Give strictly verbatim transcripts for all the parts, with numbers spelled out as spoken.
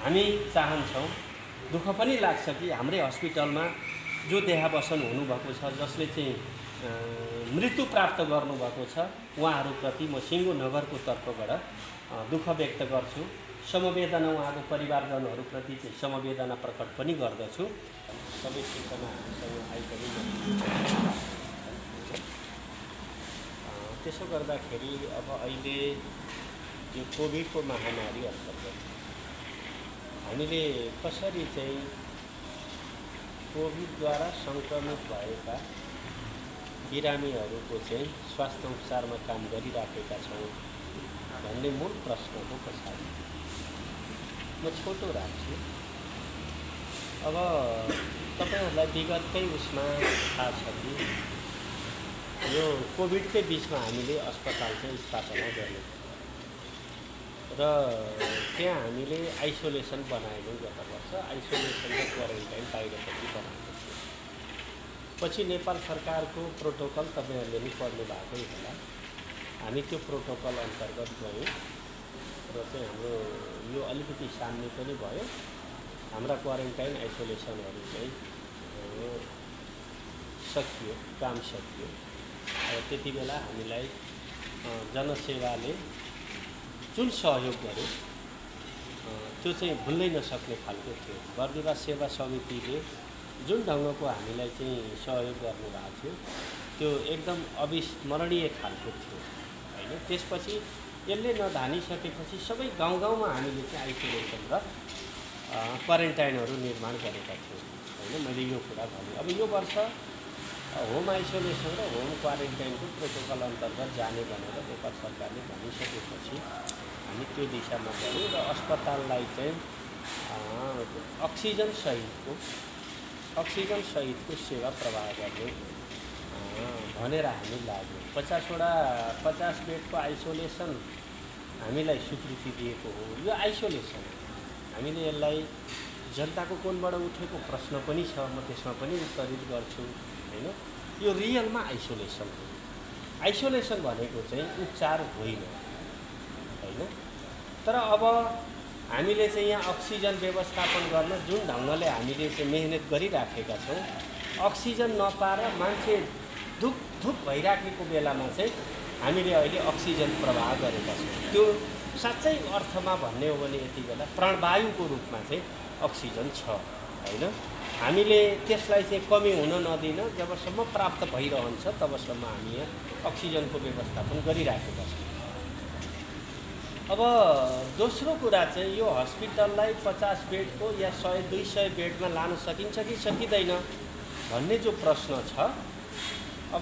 हामी चाहन्छौँ, दुःख पनि लाग्छ कि हाम्रै हस्पिटलमा जो देहावसान हुनुभएको छ, जसले चाहिँ मृत्यु प्राप्त गर्नुभएको छ, उहाँहरूप्रति म सिङ्गो नगरको तर्फबाट दुःख व्यक्त गर्छु। समवेदना उहाँको परिवारजनहरूप्रति चाहिँ समवेदना प्रकट पनि गर्दछु। सबै सूचना हामीसँग आइपनि त्यसो गर्दाखेरि अब अहिले यो कोभिडको महामारी अन्तर्गत हामीले कसरी चाहिँ कोभिडद्वारा सङ्क्रमित भएका बिरामीहरूको चाहिँ स्वास्थ्य उपचारमा काम गरिराखेका छौँ भन्ने मूल प्रश्नको पछाडि म छोटो राख्छु। अब तपाईहरूलाई विगतकै उसमा थाहा छ कि यो कोभिडकै बिचमा हामीले अस्पताल चाहिँ स्थापना गर्यौँ र त्यहाँ हामीले आइसोलेसन बनायौँ। गत वर्ष आइसोलेसन र क्वारेन्टाइन बाहिरपट्टि बनाएको थियो। पछि नेपाल सरकारको प्रोटोकल तपाईँहरूले नि पढ्नु भएकै होला। हामी त्यो प्रोटोकल अन्तर्गत गयौँ र चाहिँ हाम्रो यो अलिकति साम्य पनि भयो। हाम्रा क्वारेन्टाइन आइसोलेसनहरू चाहिँ सकियो, काम सकियो। त्यति बेला हामीलाई जनसेवाले जुन सहयोग गर्यो त्यो चाहिँ भुल्नै नसक्ने खालको थियो। बर्दिवा सेवा समितिले जुन ढङ्गको हामीलाई चाहिँ सहयोग गर्नुभएको थियो त्यो एकदम अविस्मरणीय खालको थियो हैन। त्यसपछि यसले नधानिसकेपछि सबै गाउँ गाउँमा हामीले चाहिँ आइसोलेसन र क्वारेन्टाइनहरू निर्माण गरेका थियौँ हैन। मैले यो कुरा भने अब यो वर्ष होम आइसोलेसन र होम क्वारेन्टाइनको प्रोटोकल अन्तर्गत जाने भनेर नेपाल सरकारले भनिसकेपछि हामी त्यो दिशामा गयौँ र अस्पताललाई चाहिँ अक्सिजन सहितको अक्सिजन सहितको सेवा प्रवाह गर्ने भनेर हामी लाग्यौँ। पचासवटा पचास बेडको आइसोलेसन हामीलाई स्वीकृति दिएको हो। यो आइसोलेसन हामीले यसलाई जनताको कोणबाट उठेको प्रश्न पनि छ, म त्यसमा पनि उत्तरित गर्छु हैन। यो रियलमा आइसोलेसन हो। आइसोलेसन भनेको चाहिँ उपचार होइन हैन। तर अब हामीले चाहिँ यहाँ अक्सिजन व्यवस्थापन गर्न जुन ढङ्गले हामीले चाहिँ मेहनत गरिराखेका छौँ, अक्सिजन नपाएर मान्छे धुक धुक भइराखेको बेलामा चाहिँ हामीले अहिले अक्सिजन प्रवाह गरेका छौँ। त्यो साँच्चै अर्थमा भन्ने हो भने यति बेला प्राणवायुको रूपमा चाहिँ अक्सिजन छ हैन। हामीले त्यसलाई चाहिँ कमी हुन नदिन जबसम्म प्राप्त भइरहन्छ तबसम्म हामी यहाँ अक्सिजनको व्यवस्थापन गरिराखेका छौँ। अब दोस्रो कुरा चाहिँ यो हस्पिटललाई पचास बेडको या सय दुई सय बेडमा लान सकिन्छ कि सकिँदैन भन्ने जो प्रश्न छ, अब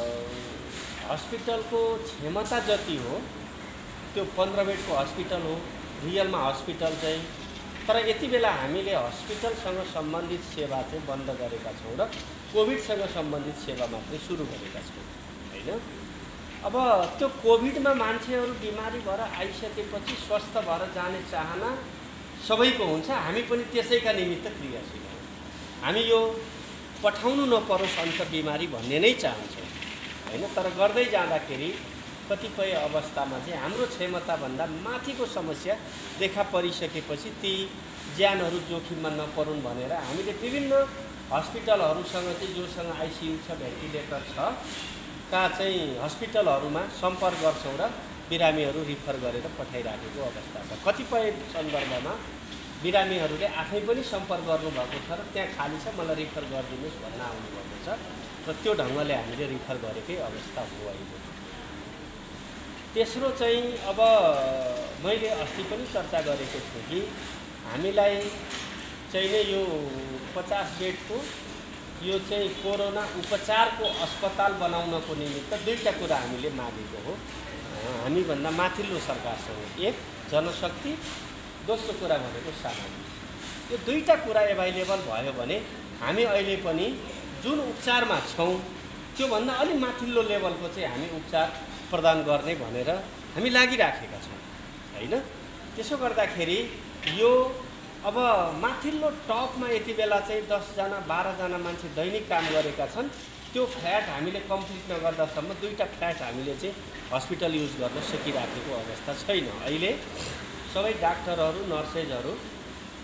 हस्पिटलको क्षमता जति हो त्यो पन्ध्र बेडको हस्पिटल हो रियलमा हस्पिटल चाहिँ। तर यति बेला हामीले हस्पिटलसँग सम्बन्धित सेवा चाहिँ बन्द गरेका छौँ र कोभिडसँग सम्बन्धित सेवा मात्रै सुरु गरेका छौँ हैन। अब त्यो कोभिडमा मान्छेहरू बिमारी भएर आइसकेपछि स्वस्थ भएर जाने चाहना सबैको हुन्छ। हामी पनि त्यसैका निमित्त क्रियाशील हौँ। हामी यो पठाउनु नपरोस् अन्त बिमारी भन्ने नै चाहन्छौँ हैन। तर गर्दै जाँदाखेरि कतिपय अवस्थामा चाहिँ हाम्रो क्षमताभन्दा माथिको समस्या देखा परिसकेपछि ती ज्यानहरू जोखिममा नपरुन् भनेर हामीले विभिन्न हस्पिटलहरूसँग चाहिँ जोसँग आइसियु छ, भेन्टिलेटर छ, कहाँ चाहिँ हस्पिटलहरूमा सम्पर्क गर्छौँ र बिरामीहरू रिफर गरेर पठाइराखेको अवस्था छ। कतिपय सन्दर्भमा बिरामीहरूले आफै पनि सम्पर्क गर्नुभएको छ र त्यहाँ खाली छ, मलाई रिफर गरिदिनुहोस् भन्न आउनुभएको छ र त्यो ढङ्गले हामीले रिफर गरेकै अवस्था हो अहिले। तेस्रो चाहिँ अब मैले अस्ति पनि चर्चा गरेको छु कि हामीलाई चाहिँ नै यो पचास बेडको यो चाहिँ कोरोना उपचारको अस्पताल बनाउनको निमित्त दुईवटा कुरा हामीले मागेको हो हामीभन्दा माथिल्लो सरकारसँग। एक जनशक्ति, दोस्रो कुरा भनेको सामग्री। यो दुईवटा कुरा एभाइलेबल भयो भने हामी अहिले पनि जुन उपचारमा छौँ त्योभन्दा अलि माथिल्लो लेभलको चाहिँ हामी उपचार प्रदान गर्ने भनेर हामी लागिराखेका छौँ हैन। त्यसो गर्दाखेरि यो अब माथिल्लो टपमा यति बेला चाहिँ दसजना बाह्रजना मान्छे दैनिक काम गरेका छन्। त्यो फ्ल्याट हामीले कम्प्लिट नगर्दासम्म दुईवटा फ्ल्याट हामीले चाहिँ हस्पिटल युज गर्न सकिराखेको अवस्था छैन। अहिले सबै डाक्टरहरू, नर्सेजहरू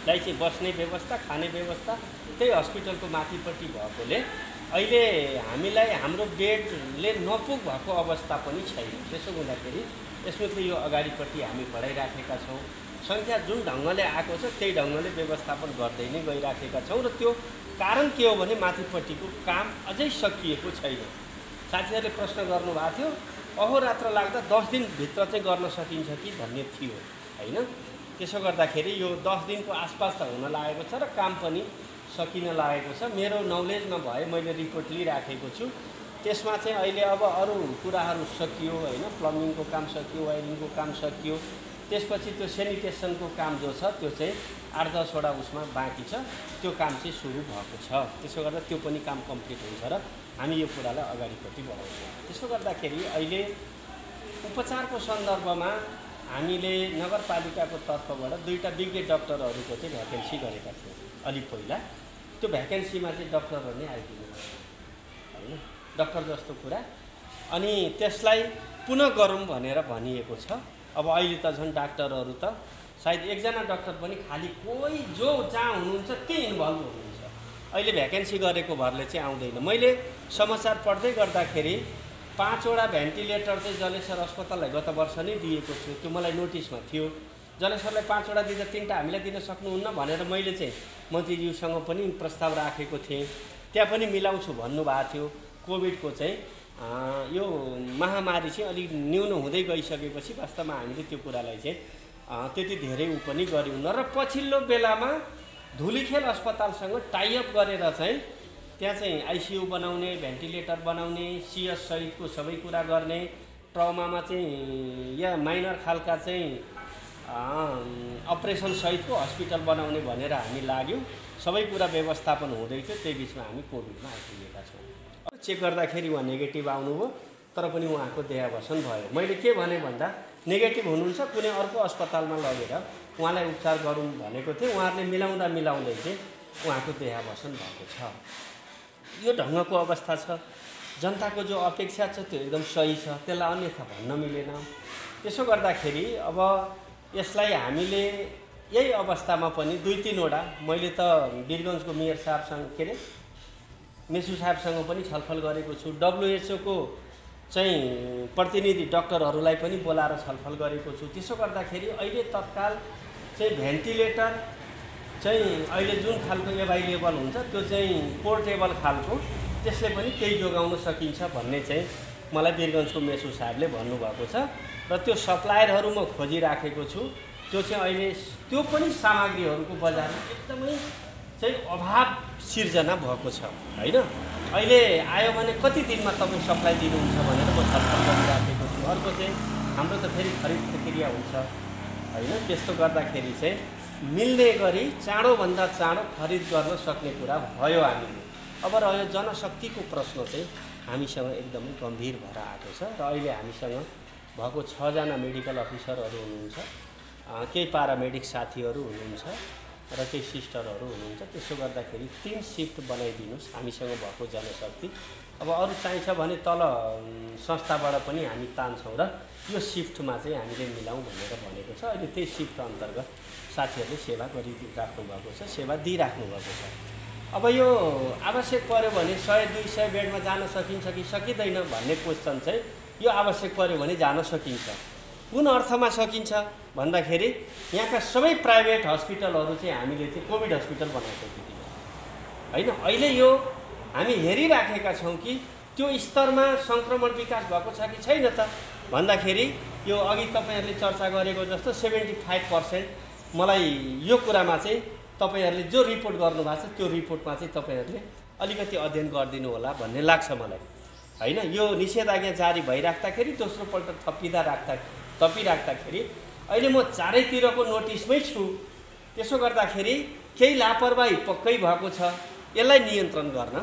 पेसेन्टलाई चाहिँ बस्ने व्यवस्था, खाने व्यवस्था त्यही हस्पिटलको माथिपट्टि भएकोले अहिले हामीलाई हाम्रो बेडले नपुग भएको अवस्था पनि छैन। त्यसो हुँदाखेरि स्मुथली यो अगाडिपट्टि हामी बढाइराखेका छौँ। सङ्ख्या जुन ढङ्गले आएको छ त्यही ढङ्गले व्यवस्थापन गर्दै नै गइराखेका छौँ र त्यो कारण के हो भने माथिपट्टिको काम अझै सकिएको छैन। साथीहरूले प्रश्न गर्नुभएको थियो अहोरात्र लाग्दा दस दिनभित्र चाहिँ गर्न सकिन्छ कि भन्ने थियो होइन। त्यसो गर्दाखेरि यो दस दिनको आसपास त हुन लागेको छ र काम पनि सकिन लागेको छ। मेरो नलेजमा भए मैले रिपोर्ट लिइराखेको छु। त्यसमा चाहिँ अहिले अब अरू कुराहरू सकियो होइन, प्लम्बिङको काम सकियो, वायरिङको काम सकियो, त्यसपछि त्यो सेनिटेसनको काम जो छ त्यो चाहिँ आठ दसवटा उसमा बाँकी छ, त्यो काम चाहिँ सुरु भएको छ। त्यसो गर्दा त्यो पनि काम कम्प्लिट हुन्छ र हामी यो कुरालाई अगाडिपट्टि बढाउँछौँ। त्यसो गर्दाखेरि अहिले उपचारको सन्दर्भमा हामीले नगरपालिकाको तर्फबाट दुईवटा विज्ञ डक्टरहरूको चाहिँ भ्याकेन्सी गरेका थियौँ अलि पहिला। त्यो भ्याकेन्सीमा चाहिँ डक्टरहरू नै आइदिनु होइन, डक्टर जस्तो कुरा। अनि त्यसलाई पुनः गरौँ भनेर भनिएको छ। अब अहिले त झन् डाक्टरहरू त सायद एकजना डक्टर पनि खालि कोही जो जहाँ हुनुहुन्छ त्यही इन्भल्भ हुनुहुन्छ। अहिले भ्याकेन्सी गरेको भरले चाहिँ आउँदैन। मैले समाचार पढ्दै गर्दाखेरि पाँचवटा भेन्टिलेटर चाहिँ जलेश्वर अस्पताललाई गत वर्ष नै दिएको छु, त्यो मलाई नोटिसमा थियो। जलेश्वरलाई पाँचवटा दिँदा तिनवटा हामीलाई दिन सक्नुहुन्न भनेर मैले चाहिँ मन्त्रीज्यूसँग पनि प्रस्ताव राखेको थिएँ। त्यहाँ पनि मिलाउँछु भन्नुभएको थियो। कोभिडको चाहिँ यो महामारी चाहिँ अलिक न्यून हुँदै गइसकेपछि वास्तवमा हामीले त्यो कुरालाई चाहिँ त्यति धेरै उ पनि गऱ्यौँ र पछिल्लो बेलामा धुलीखेल अस्पतालसँग टाइअप गरेर चाहिँ त्यहाँ चाहिँ आइसियू बनाउने, भेन्टिलेटर बनाउने, सिएस सहितको सबै कुरा गर्ने, ट्राउमामा चाहिँ या माइनर खालका चाहिँ अपरेसन सहितको हस्पिटल बनाउने भनेर हामी लाग्यौँ। सबै कुरा व्यवस्थापन हुँदै थियो। त्यही बिचमा हामी कोभिडमा आइपुगेका छौँ। चेक गर्दाखेरि उहाँ नेगेटिभ आउनुभयो, तर पनि उहाँको देहावसान भयो। मैले के भने भन्दा नेगेटिभ हुनुहुन्छ कुनै अर्को अस्पतालमा लगेर उहाँलाई उपचार गरौँ भनेको थिएँ। उहाँहरूले मिलाउँदा मिलाउँदै चाहिँ उहाँको देहावसान भएको छ। यो ढङ्गको अवस्था छ। जनताको जो अपेक्षा छ त्यो एकदम सही छ, त्यसलाई अन्यथा भन्न मिलेन। त्यसो गर्दाखेरि अब यसलाई हामीले यही अवस्थामा पनि दुई तिनवटा मैले त वीरगञ्जको मेयर साहबसँग के अरे मेसु साहबसँग पनि छलफल गरेको छु। डब्लुएचओको चाहिँ प्रतिनिधि डक्टरहरूलाई पनि बोलाएर छलफल गरेको छु। त्यसो गर्दाखेरि अहिले तत्काल चाहिँ भेन्टिलेटर चाहिँ अहिले जुन खालको एभाइलेबल हुन्छ त्यो चाहिँ पोर्टेबल खालको, त्यसले पनि केही जोगाउन सकिन्छ भन्ने चाहिँ मलाई वीरगञ्जको मेसु साहबले भन्नुभएको छ र त्यो सप्लायरहरू म खोजिराखेको छु। त्यो चाहिँ अहिले त्यो पनि सामग्रीहरूको बजारमा एकदमै चाहिँ अभाव सिर्जना भएको छ होइन। अहिले आयो भने कति दिनमा तपाईँ सप्लाई दिनुहुन्छ भनेर म छलफल गरिराखेको छु। अर्को चाहिँ हाम्रो त फेरि खरिद प्रक्रिया हुन्छ होइन। त्यस्तो गर्दाखेरि चाहिँ मिल्ने गरी चाँडोभन्दा चाँडो खरिद गर्न सक्ने कुरा भयो हामीले। अब रह्यो जनशक्तिको प्रश्न चाहिँ हामीसँग एकदमै गम्भीर भएर आएको छ र अहिले हामीसँग भएको छजना मेडिकल अफिसरहरू हुनुहुन्छ, केही पारामेडिक साथीहरू हुनुहुन्छ र केही सिस्टरहरू हुनुहुन्छ। त्यसो गर्दाखेरि तीन शिफ्ट बनाइदिनुहोस् हामीसँग भएको जनशक्ति। अब अरू चाहिन्छ भने तल संस्थाबाट पनि हामी तान्छौँ र यो शिफ्टमा चाहिँ हामीले मिलाउँ भनेर भनेको छ। अहिले त्यही शिफ्ट अन्तर्गत साथीहरूले सेवा गरिराख्नु भएको छ, सेवा दिइराख्नु भएको छ। अब यो आवश्यक पर्यो भने सय दुई सय बेडमा जान सकिन्छ कि सकिँदैन भन्ने क्वेसन चाहिँ यो आवश्यक पर्यो भने जान सकिन्छ। कुन अर्थमा सकिन्छ भन्दाखेरि यहाँका सबै प्राइभेट हस्पिटलहरू चाहिँ हामीले चाहिँ कोभिड हस्पिटल बनाएको थियौँ होइन। अहिले यो हामी हेरिराखेका छौँ कि त्यो स्तरमा सङ्क्रमण विकास भएको छ कि छैन त भन्दाखेरि यो अघि तपाईँहरूले चर्चा गरेको जस्तो सेभेन्टी फाइभ पर्सेन्ट मलाई यो कुरामा चाहिँ तपाईँहरूले जो रिपोर्ट गर्नुभएको छ त्यो रिपोर्टमा चाहिँ तपाईँहरूले अलिकति अध्ययन गरिदिनु होला भन्ने लाग्छ मलाई होइन। यो निषेधाज्ञा जारी भइराख्दाखेरि दोस्रोपल्ट थपिँदा राख्दा थपिराख्दाखेरि अहिले म चारैतिरको नोटिसमै छु। त्यसो गर्दाखेरि केही लापरवाही पक्कै भएको छ। यसलाई नियन्त्रण गर्न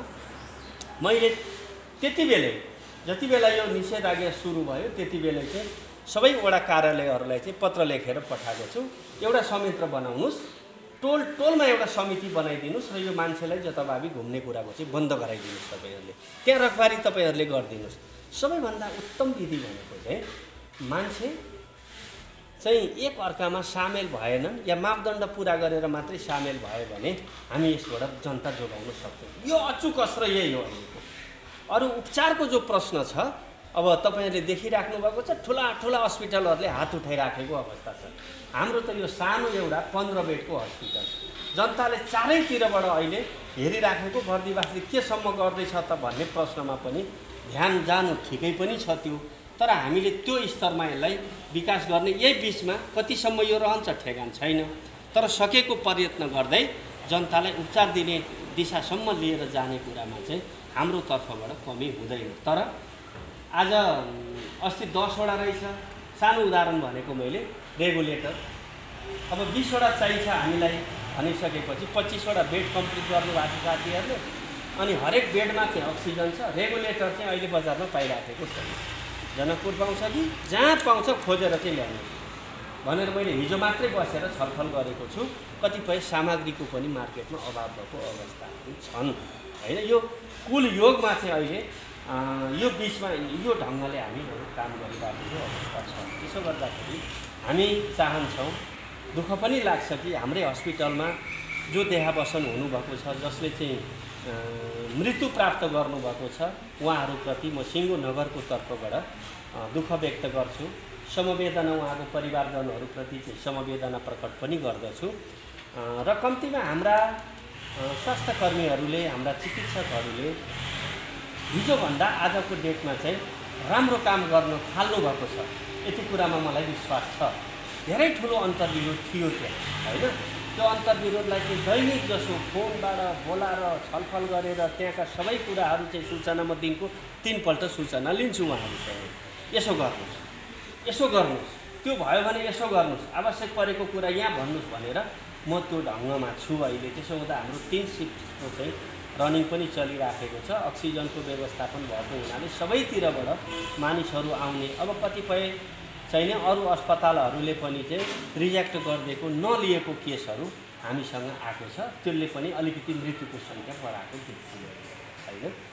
मैले त्यति बेलै जति बेला यो निषेधाज्ञा सुरु भयो त्यति बेला चाहिँ सबै वडा कार्यालयहरूलाई चाहिँ पत्र लेखेर पठाएको छु। एउटा संयन्त्र बनाउनुहोस्, टोल टोलमा एउटा समिति बनाइदिनुहोस् र यो मान्छेलाई जताभावी घुम्ने कुराको चाहिँ बन्द गराइदिनुहोस्। तपाईँहरूले त्यहाँ रखबारी तपाईँहरूले गरिदिनुहोस्। सबैभन्दा उत्तम विधि भनेको चाहिँ मान्छे चाहिँ एक अर्कामा सामेल भएनन् या मापदण्ड पुरा गरेर मात्रै सामेल भयो भने हामी यसबाट जनता जोगाउन सक्छौँ। यो अचुक अस्त्र यही हो अहिलेको। अरू उपचारको जो प्रश्न छ, अब तपाईँहरूले देखिराख्नु भएको छ ठुला ठुला हस्पिटलहरूले हात उठाइराखेको अवस्था छ। हाम्रो त यो सानो एउटा पन्ध्र बेडको हस्पिटल, जनताले चारैतिरबाट अहिले हेरिराखेको बर्दिवासले केसम्म गर्दैछ त भन्ने प्रश्नमा पनि ध्यान जानु ठिकै पनि छ त्यो। तर हामीले त्यो स्तरमा यसलाई विकास गर्ने, यही बिचमा कतिसम्म यो रहन्छ ठेगान छैन। तर सकेको प्रयत्न गर्दै जनतालाई उपचार दिने दिशासम्म लिएर जाने कुरामा चाहिँ हाम्रो तर्फबाट कमी हुँदैन। तर आज अस्ति दसवटा रहेछ, सानो उदाहरण भनेको मैले रेगुलेटर। अब बिसवटा चाहिन्छ हामीलाई भनिसकेपछि पच्चिसवटा बेड कम्प्लिट गर्नुभएको छ साथीहरूले, अनि हरेक बेडमा चाहिँ अक्सिजन छ। रेगुलेटर चाहिँ अहिले बजारमा पाइराखेको छैन। जनकपुर पाउँछ कि जहाँ पाउँछ खोजेर चाहिँ ल्याउने भनेर मैले हिजो मात्रै बसेर छलफल गरेको छु। कतिपय सामग्रीको पनि मार्केटमा अभाव भएको अवस्थाहरू छन् होइन। यो कुल योगमा चाहिँ अहिले यो बिचमा यो ढङ्गले हामीहरू काम गरिराखेको अवस्था छ। त्यसो गर्दाखेरि हामी चाहन्छौँ, दुःख पनि लाग्छ कि हाम्रै हस्पिटलमा जो देहावसान हुनुभएको छ, जसले चाहिँ मृत्यु प्राप्त गर्नुभएको छ, उहाँहरूप्रति म सिङ्गो नगरको तर्फबाट दुःख व्यक्त गर्छु। समवेदना उहाँको परिवारजनहरूप्रति चाहिँ समवेदना प्रकट पनि गर्दछु। र कम्तीमा हाम्रा स्वास्थ्य कर्मीहरूले, हाम्रा चिकित्सकहरूले हिजोभन्दा आजको डेटमा चाहिँ राम्रो काम गर्न थाल्नु भएको छ, यति कुरामा मलाई विश्वास छ। धेरै ठुलो अन्तर्विरोध थियो त्यहाँ होइन। त्यो अन्तर्विरोधलाई चाहिँ दैनिक जसो फोनबाट बोलाएर छलफल गरेर त्यहाँका सबै कुराहरू चाहिँ सूचना म दिनको तिनपल्ट सूचना लिन्छु उहाँहरूसँग। यसो गर्नुहोस्, यसो गर्नुहोस्, त्यो भयो भने यसो गर्नुहोस्, आवश्यक परेको कुरा यहाँ भन्नुहोस् भनेर म त्यो ढङ्गमा छु अहिले। त्यसो हुँदा हाम्रो तिन सिफ्टको चाहिँ रनिङ पनि चलिराखेको छ। अक्सिजनको व्यवस्थापन भएको हुनाले सबैतिरबाट मानिसहरू आउने, अब कतिपय चाहिने अरू अस्पतालहरूले पनि चाहिँ रिजेक्ट गरिदिएको नलिएको केसहरू हामीसँग आएको छ। त्यसले पनि अलिकति मृत्युको सङ्ख्या बढाएको देखिएको छैन।